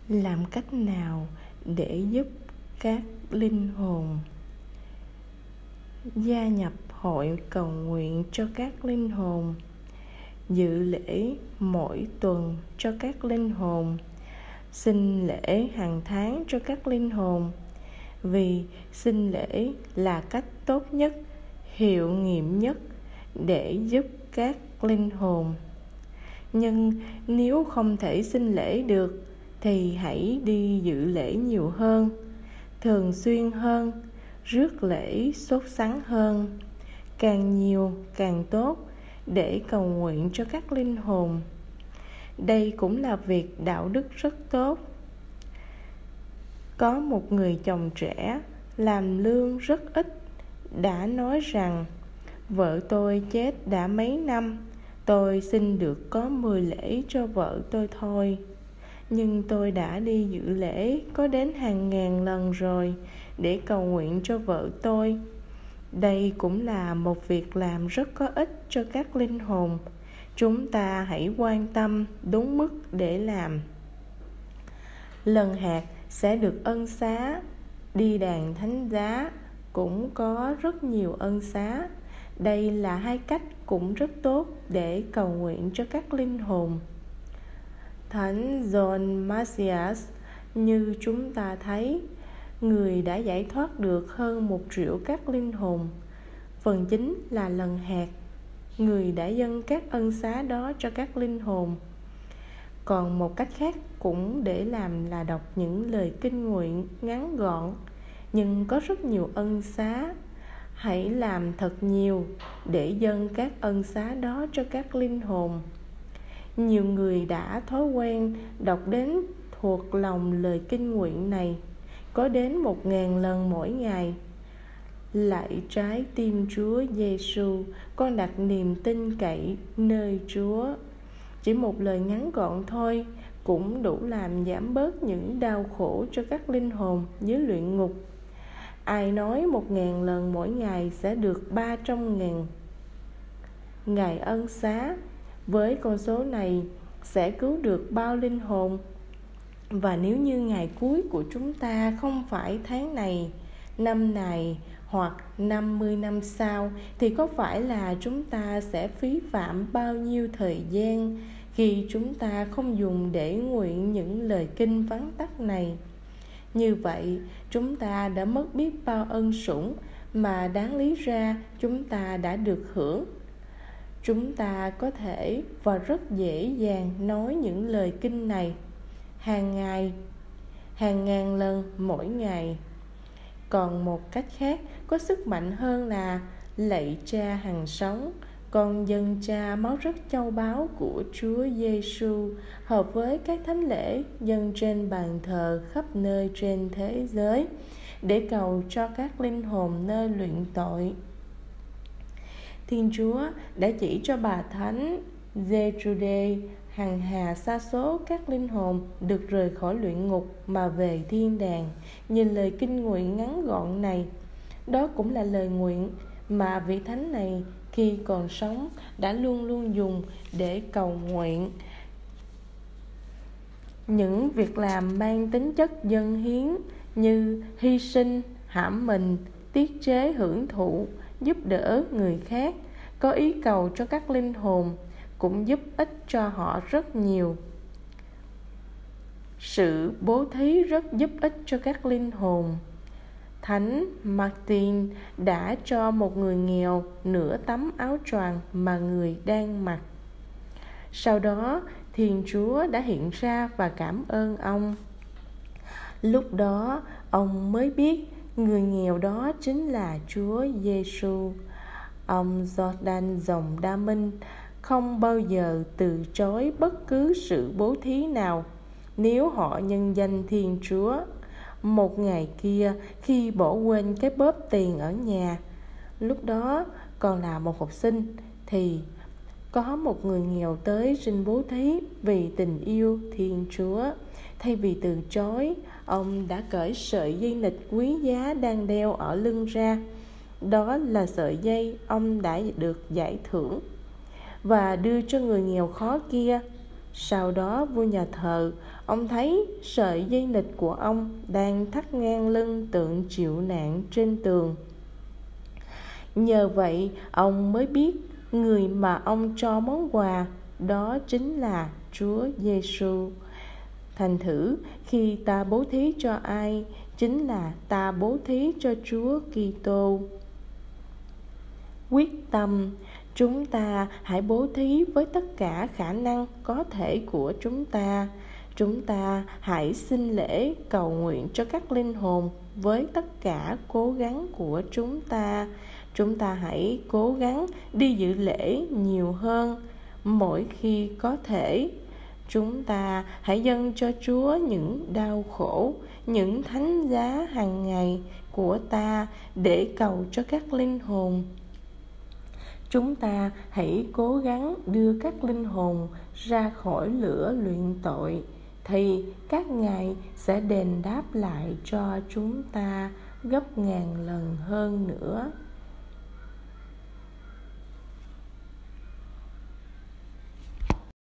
Làm cách nào để giúp các linh hồn? Gia nhập hội cầu nguyện cho các linh hồn, dự lễ mỗi tuần cho các linh hồn, xin lễ hàng tháng cho các linh hồn, vì xin lễ là cách tốt nhất, hiệu nghiệm nhất để giúp các linh hồn. Nhưng nếu không thể xin lễ được thì hãy đi dự lễ nhiều hơn, thường xuyên hơn, rước lễ sốt sắng hơn, càng nhiều càng tốt, để cầu nguyện cho các linh hồn. Đây cũng là việc đạo đức rất tốt. Có một người chồng trẻ làm lương rất ít đã nói rằng: vợ tôi chết đã mấy năm, tôi xin được có 10 lễ cho vợ tôi thôi. Nhưng tôi đã đi dự lễ có đến hàng ngàn lần rồi để cầu nguyện cho vợ tôi. Đây cũng là một việc làm rất có ích cho các linh hồn. Chúng ta hãy quan tâm đúng mức để làm. Lần hạt sẽ được ân xá. Đi đàn thánh giá cũng có rất nhiều ân xá. Đây là hai cách cũng rất tốt để cầu nguyện cho các linh hồn. Thánh John Matthias, như chúng ta thấy, người đã giải thoát được hơn 1 triệu các linh hồn. Phần chính là lần hạt. Người đã dâng các ân xá đó cho các linh hồn. Còn một cách khác cũng để làm là đọc những lời kinh nguyện ngắn gọn, nhưng có rất nhiều ân xá. Hãy làm thật nhiều để dâng các ân xá đó cho các linh hồn. Nhiều người đã thói quen đọc đến thuộc lòng lời kinh nguyện này, có đến 1000 lần mỗi ngày. Lạy trái tim Chúa Giêsu, con đặt niềm tin cậy nơi Chúa. Chỉ một lời ngắn gọn thôi cũng đủ làm giảm bớt những đau khổ cho các linh hồn dưới luyện ngục. Ai nói 1000 lần mỗi ngày sẽ được 300.000 ngày ân xá. Với con số này sẽ cứu được bao linh hồn? Và nếu như ngày cuối của chúng ta không phải tháng này, năm này hoặc 50 năm sau, thì có phải là chúng ta sẽ phí phạm bao nhiêu thời gian khi chúng ta không dùng để nguyện những lời kinh vắn tắt này? Như vậy, chúng ta đã mất biết bao ân sủng mà đáng lý ra chúng ta đã được hưởng. Chúng ta có thể và rất dễ dàng nói những lời kinh này hàng ngày, hàng ngàn lần mỗi ngày. Còn một cách khác có sức mạnh hơn là: lạy Cha hằng sống, con dâng Cha máu rất châu báu của Chúa Giêsu hợp với các thánh lễ dâng trên bàn thờ khắp nơi trên thế giới, để cầu cho các linh hồn nơi luyện tội. Thiên Chúa đã chỉ cho bà Thánh Gertrude hằng hà sa số các linh hồn được rời khỏi luyện ngục mà về thiên đàng. Nhìn lời kinh nguyện ngắn gọn này, đó cũng là lời nguyện mà vị thánh này khi còn sống đã luôn luôn dùng để cầu nguyện. Những việc làm mang tính chất dâng hiến như hy sinh, hãm mình, tiết chế hưởng thụ, giúp đỡ người khác, có ý cầu cho các linh hồn, cũng giúp ích cho họ rất nhiều. Sự bố thí rất giúp ích cho các linh hồn. Thánh Martin đã cho một người nghèo nửa tấm áo choàng mà người đang mặc. Sau đó, Thiên Chúa đã hiện ra và cảm ơn ông. Lúc đó, ông mới biết người nghèo đó chính là Chúa Giêsu. Ông Jordan dòng Đa Minh không bao giờ từ chối bất cứ sự bố thí nào nếu họ nhân danh Thiên Chúa. Một ngày kia, khi bỏ quên cái bóp tiền ở nhà, lúc đó còn là một học sinh, thì có một người nghèo tới xin bố thí vì tình yêu Thiên Chúa. Thay vì từ chối, ông đã cởi sợi dây nịt quý giá đang đeo ở lưng ra. Đó là sợi dây ông đã được giải thưởng, và đưa cho người nghèo khó kia. Sau đó vua nhà thờ, ông thấy sợi dây nịt của ông đang thắt ngang lưng tượng chịu nạn trên tường. Nhờ vậy ông mới biết người mà ông cho món quà đó chính là Chúa Giêsu. Thành thử khi ta bố thí cho ai, chính là ta bố thí cho Chúa Kitô. Quyết tâm, chúng ta hãy bố thí với tất cả khả năng có thể của chúng ta. Chúng ta hãy xin lễ cầu nguyện cho các linh hồn với tất cả cố gắng của chúng ta. Chúng ta hãy cố gắng đi dự lễ nhiều hơn mỗi khi có thể. Chúng ta hãy dâng cho Chúa những đau khổ, những thánh giá hàng ngày của ta để cầu cho các linh hồn. Chúng ta hãy cố gắng đưa các linh hồn ra khỏi lửa luyện tội, thì các ngài sẽ đền đáp lại cho chúng ta gấp ngàn lần hơn nữa.